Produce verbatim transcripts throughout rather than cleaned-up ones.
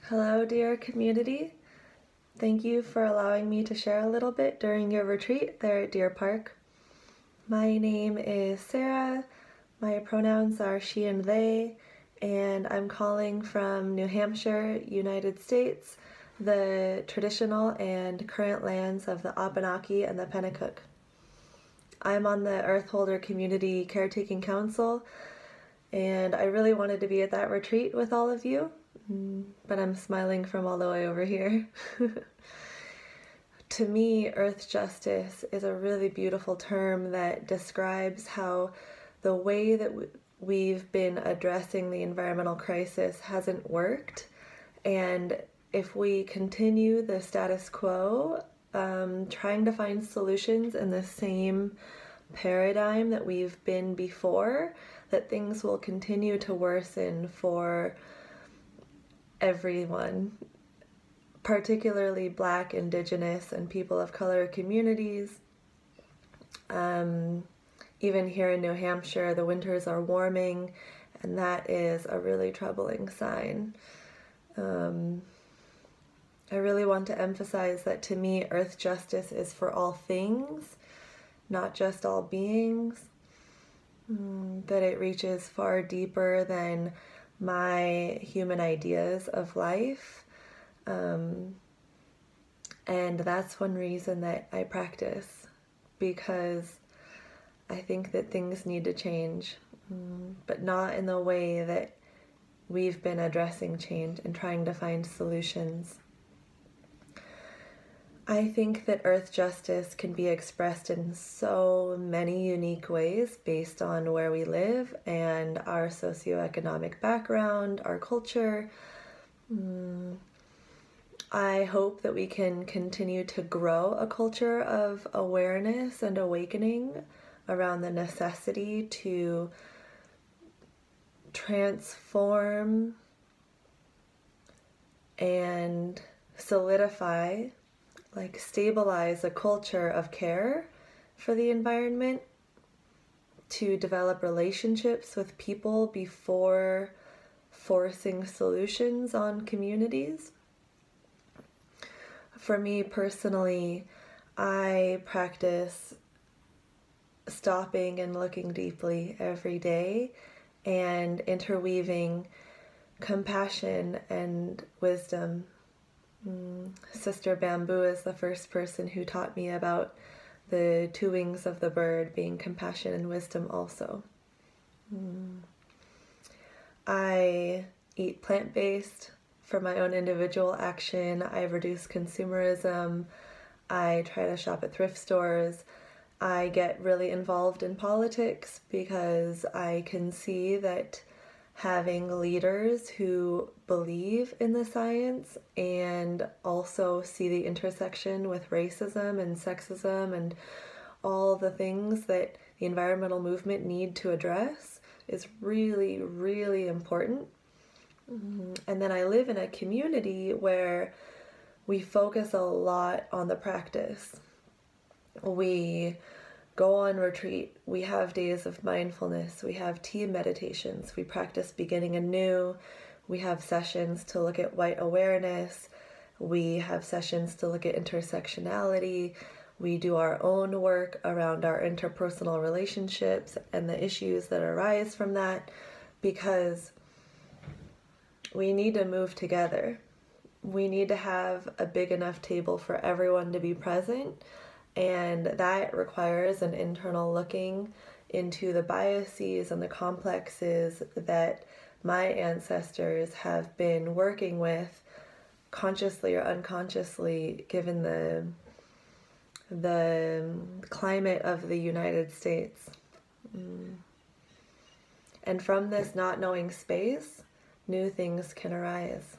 Hello, dear community. Thank you for allowing me to share a little bit during your retreat there at Deer Park. My name is Sarah. My pronouns are she and they, and I'm calling from New Hampshire, United States, the traditional and current lands of the Abenaki and the Pennacook. I'm on the Earthholder Community Caretaking Council, and I really wanted to be at that retreat with all of you, but I'm smiling from all the way over here. To me, earth justice is a really beautiful term that describes how the way that we've been addressing the environmental crisis hasn't worked, and if we continue the status quo, um, trying to find solutions in the same paradigm that we've been before, that things will continue to worsen for everyone, particularly Black, Indigenous, and people of color communities. Um, even here in New Hampshire, the winters are warming, and that is a really troubling sign. Um, I really want to emphasize that to me, earth justice is for all things, not just all beings, mm, that it reaches far deeper than my human ideas of life. Um, and that's one reason that I practice, because I think that things need to change, mm, but not in the way that we've been addressing change and trying to find solutions. I think that earth justice can be expressed in so many unique ways based on where we live and our socioeconomic background, our culture. Mm. I hope that we can continue to grow a culture of awareness and awakening around the necessity to transform and solidify, like stabilize a culture of care for the environment, to develop relationships with people before forcing solutions on communities. For me personally, I practice stopping and looking deeply every day and interweaving compassion and wisdom. Mm. Sister Bamboo is the first person who taught me about the two wings of the bird being compassion and wisdom also. Mm. I eat plant-based for my own individual action. I reduce consumerism. I try to shop at thrift stores. I get really involved in politics because I can see that having leaders who believe in the science and also see the intersection with racism and sexism and all the things that the environmental movement need to address is really, really important. Mm-hmm. And then I live in a community where we focus a lot on the practice. We go on retreat, we have days of mindfulness, we have tea meditations, we practice beginning anew, we have sessions to look at white awareness, we have sessions to look at intersectionality, we do our own work around our interpersonal relationships and the issues that arise from that, because we need to move together. We need to have a big enough table for everyone to be present, and that requires an internal looking into the biases and the complexes that my ancestors have been working with, consciously or unconsciously, given the the climate of the United States. Mm. And from this not knowing space, new things can arise.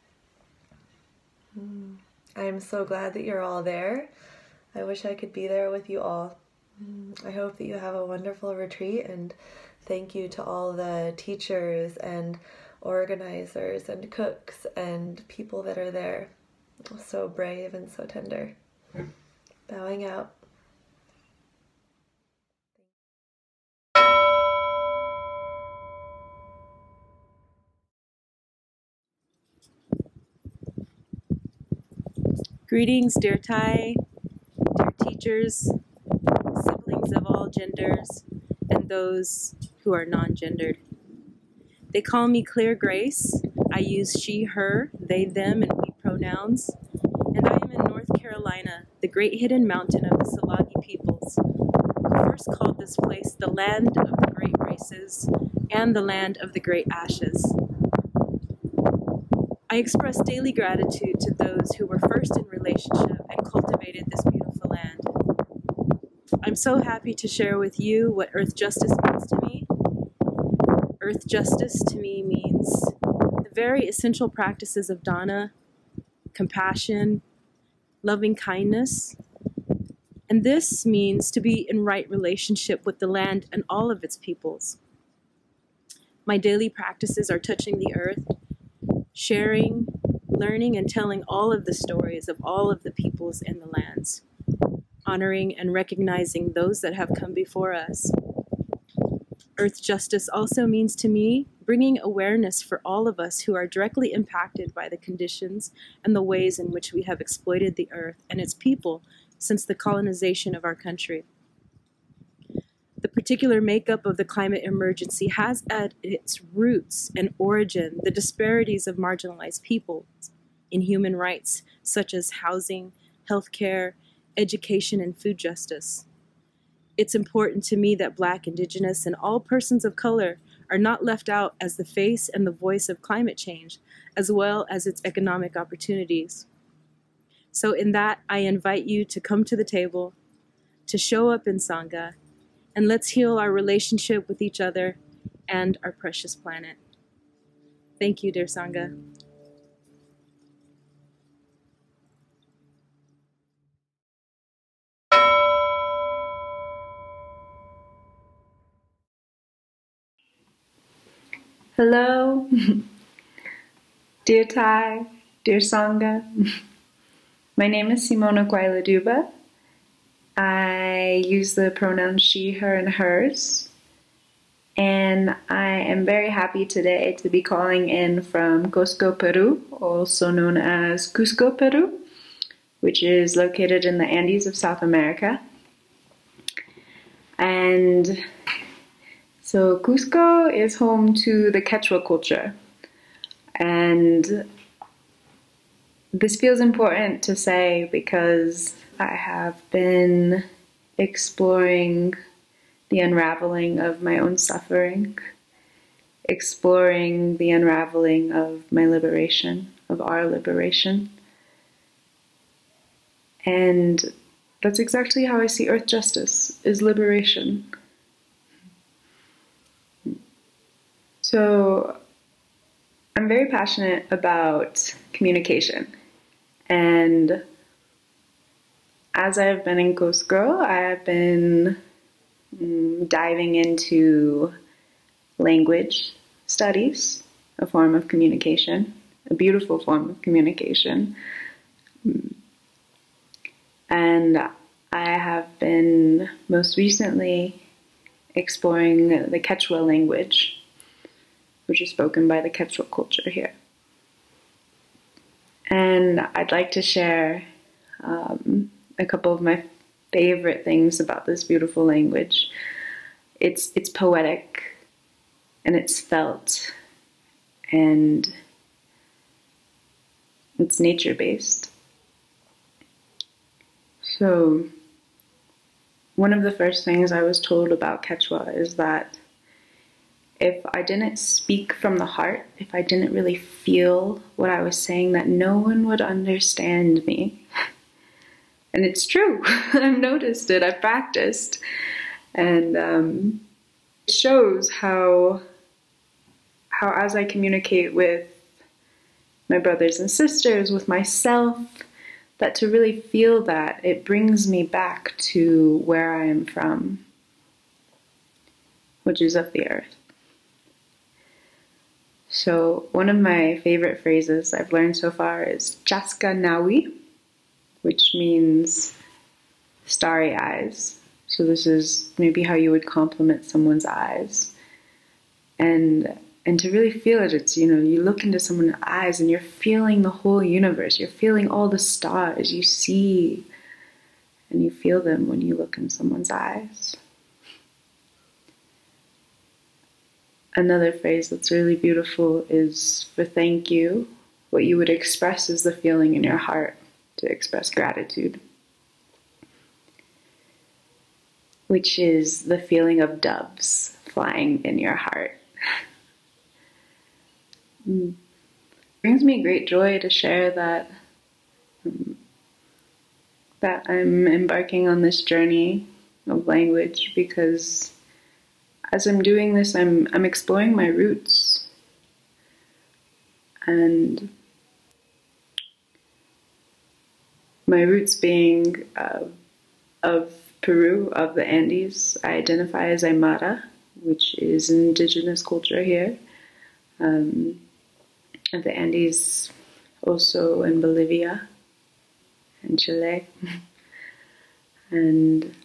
Mm. I am so glad that you're all there. I wish I could be there with you all. Mm. I hope that you have a wonderful retreat, and thank you to all the teachers and organizers and cooks and people that are there. So brave and so tender. Bowing out. Greetings, dear Thai, dear teachers, siblings of all genders, and those who are non-gendered. They call me Clear Grace. I use she, her, they, them, and we pronouns. And I am in North Carolina, the great hidden mountain of the Tsalagi peoples, who first called this place the land of the great races and the land of the great ashes. I express daily gratitude to those who were first in relationship and cultivated this beautiful land. I'm so happy to share with you what earth justice means to me. Earth justice to me means the very essential practices of dana, compassion, loving kindness. And this means to be in right relationship with the land and all of its peoples. My daily practices are touching the earth, sharing, learning, and telling all of the stories of all of the peoples and the lands, honoring and recognizing those that have come before us. Earth justice also means to me bringing awareness for all of us who are directly impacted by the conditions and the ways in which we have exploited the earth and its people since the colonization of our country. The particular makeup of the climate emergency has at its roots and origin the disparities of marginalized peoples in human rights, such as housing, healthcare, education, and food justice. It's important to me that Black, Indigenous, and all persons of color are not left out as the face and the voice of climate change, as well as its economic opportunities. So in that, I invite you to come to the table, to show up in Sangha, and let's heal our relationship with each other and our precious planet. Thank you, dear Sangha. Hello, dear Thai, dear Sangha. My name is Simona Guailaduba. I use the pronouns she, her, and hers. And I am very happy today to be calling in from Cusco, Peru, also known as Cusco, Peru, which is located in the Andes of South America. And so Cusco is home to the Quechua culture. And this feels important to say because I have been exploring the unraveling of my own suffering, exploring the unraveling of my liberation, of our liberation. And that's exactly how I see earth justice, is liberation. So I'm very passionate about communication. And as I've been in Cusco, I have been mm, diving into language studies, a form of communication, a beautiful form of communication. And I have been most recently exploring the Quechua language, which is spoken by the Quechua culture here. And I'd like to share um, a couple of my favorite things about this beautiful language. It's, it's poetic, and it's felt, and it's nature-based. So one of the first things I was told about Quechua is that if I didn't speak from the heart, if I didn't really feel what I was saying, that no one would understand me. And it's true. I've noticed it. I've practiced. And um, it shows how, how as I communicate with my brothers and sisters, with myself, that to really feel that, it brings me back to where I am from, which is of the earth. So one of my favorite phrases I've learned so far is Chaska Nawi, which means starry eyes. So this is maybe how you would compliment someone's eyes. And and to really feel it, it's, you know, you look into someone's eyes and you're feeling the whole universe. You're feeling all the stars. You see and you feel them when you look in someone's eyes. Another phrase that's really beautiful is for thank you. What you would express is the feeling in your heart to express gratitude, which is the feeling of doves flying in your heart. It brings me great joy to share that um, that I'm embarking on this journey of language, because as I'm doing this, I'm I'm exploring my roots, and my roots being uh, of Peru, of the Andes. I identify as Aymara, which is an indigenous culture here. Um, of the Andes, also in Bolivia and Chile. And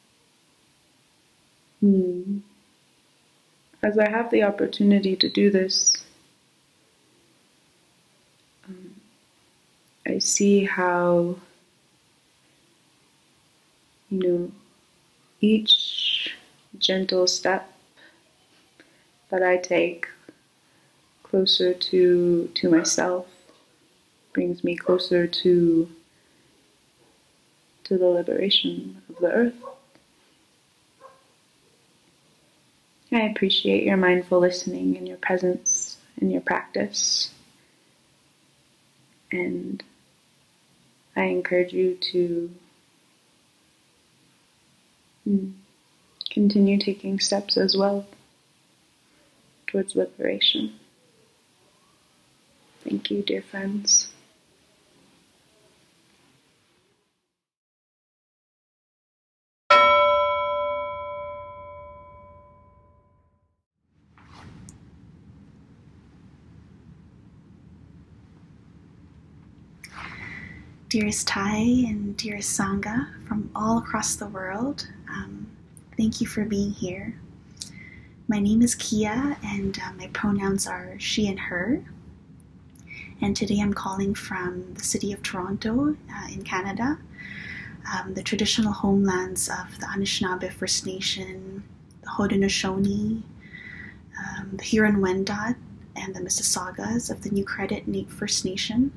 hmm, as I have the opportunity to do this, um, I see how, you know, each gentle step that I take closer to to myself brings me closer to to the liberation of the earth. I appreciate your mindful listening and your presence and your practice, and I encourage you to mm, continue taking steps as well towards liberation. Thank you, dear friends. Dearest Tai and dearest Sangha from all across the world, um, thank you for being here. My name is Kia, and uh, my pronouns are she and her. And today I'm calling from the city of Toronto uh, in Canada, um, the traditional homelands of the Anishinaabe First Nation, the Haudenosaunee, um, the Huron-Wendat, and the Mississaugas of the New Credit First Nation.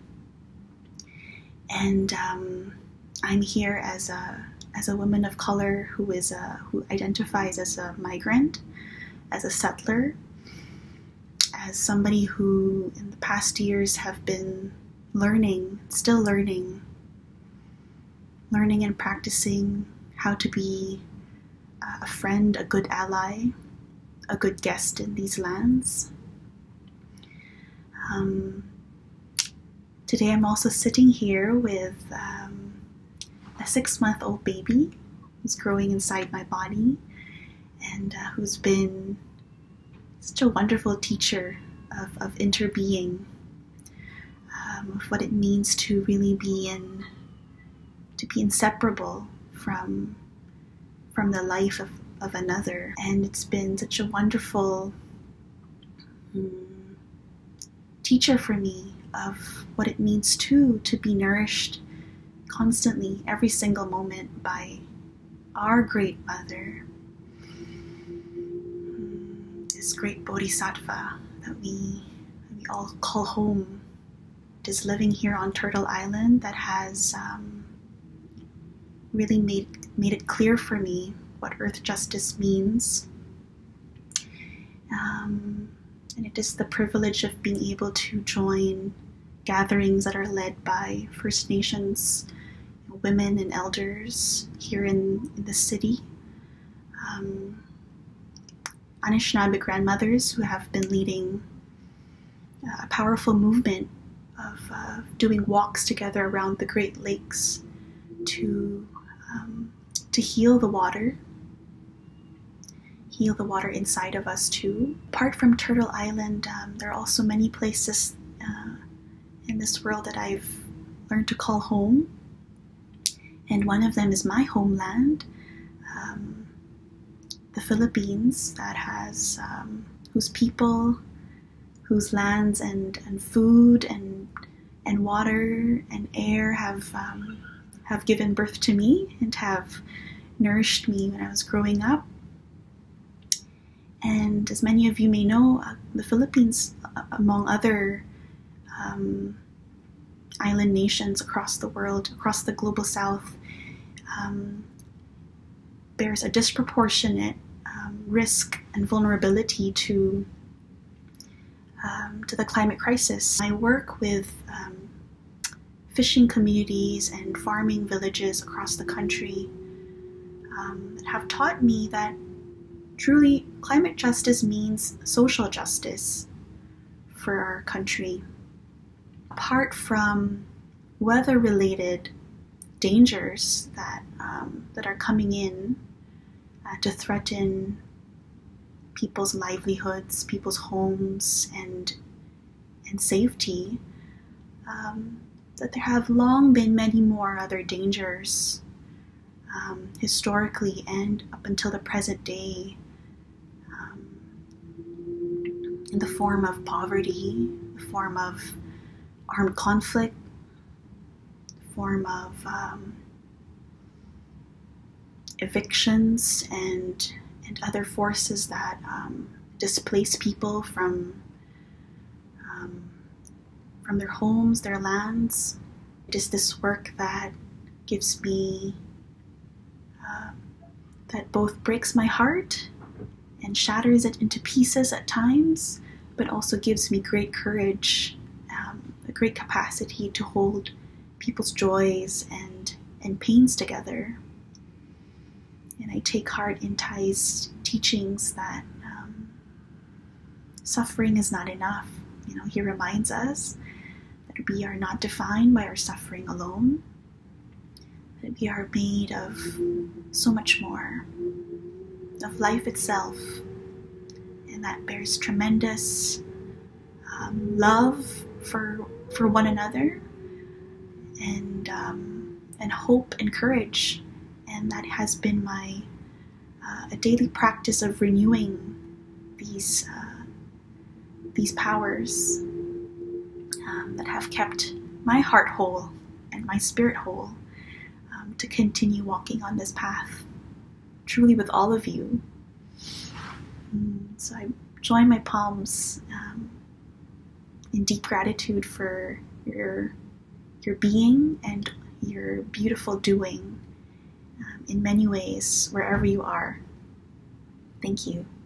And um, I'm here as a as a woman of color who is a, who identifies as a migrant, as a settler, as somebody who in the past years have been learning, still learning, learning and practicing how to be a friend, a good ally, a good guest in these lands. Um, today I'm also sitting here with um, a six-month-old baby who's growing inside my body, and uh, who's been such a wonderful teacher of, of interbeing, um, of what it means to really be in, to be inseparable from, from the life of, of another. And it's been such a wonderful um, teacher for me of what it means too to be nourished constantly, every single moment, by our Great Mother, this great bodhisattva that we, we all call home, is living here on Turtle Island, that has um, really made, made it clear for me what earth justice means. Um, and it is the privilege of being able to join gatherings that are led by First Nations women and elders here in, in the city. Um, Anishinaabe grandmothers who have been leading a powerful movement of uh, doing walks together around the Great Lakes to, um, to heal the water, heal the water inside of us too. Apart from Turtle Island, um, there are also many places uh, in this world that I've learned to call home. And one of them is my homeland, um, the Philippines, that has, um, whose people whose lands and, and food and and water and air have um, have given birth to me and have nourished me when I was growing up. And as many of you may know, uh, the Philippines, uh, among other um, island nations across the world, across the global south, um, bears a disproportionate um, risk and vulnerability to um, to the climate crisis. I work with um, fishing communities and farming villages across the country um, that have taught me that truly climate justice means social justice for our country. Apart from weather-related dangers that um, that are coming in uh, to threaten people's livelihoods, people's homes, and and safety, um, that there have long been many more other dangers, um, historically and up until the present day, um, in the form of poverty, the form of armed conflict, the form of um, evictions and and other forces that um, displace people from um, from their homes, their lands. It is this work that gives me, uh, that both breaks my heart and shatters it into pieces at times, but also gives me great courage, um, a great capacity to hold people's joys and, and pains together. And I take heart in Thay's teachings that um, suffering is not enough. You know, he reminds us that we are not defined by our suffering alone, that we are made of so much more, of life itself, and that bears tremendous um, love for for one another, and um, and hope and courage. And that has been my uh, a daily practice of renewing these uh, these powers um, that have kept my heart whole and my spirit whole, um, to continue walking on this path, truly with all of you. Mm, so I join my palms um, in deep gratitude for your your being and your beautiful doing. Um, in many ways, wherever you are. Thank you.